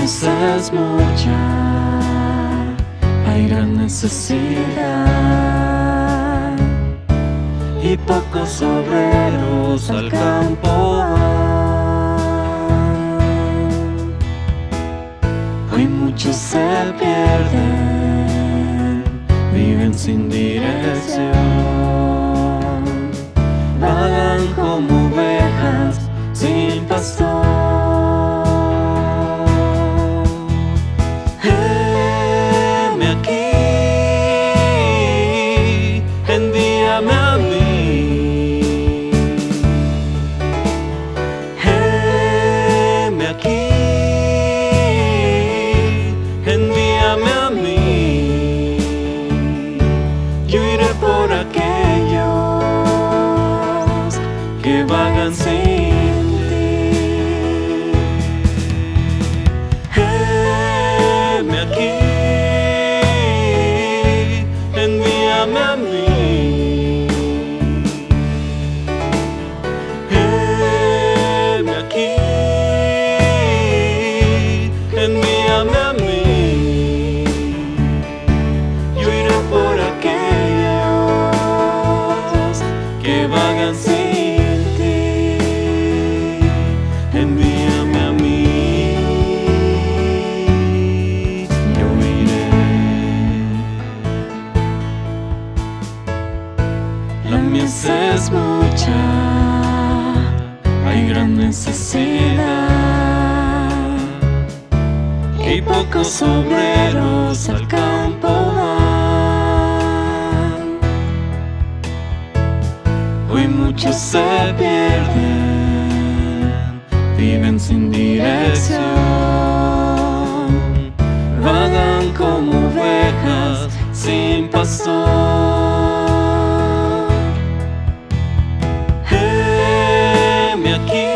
mies es mucha, hay gran necesidad y pocos obreros al campo van. Hoy muchos se pierden, viven sin dirección, vagan como ovejas sin pastor. Heme aquí, envíame a mí. Heme aquí, envíame a mí. Yo iré por aquellos que vagan sin ti. Heme aquí, envíame a mí. Heme aquí, envíame a mí. Yo iré por aquellos que vagan sin ti. Envíame a mí, yo iré. La mies es mucha, hay gran necesidad y pocos obreros al campo van. Hoy muchos se pierden, viven sin dirección, vagan como ovejas sin pastor. Heme aquí,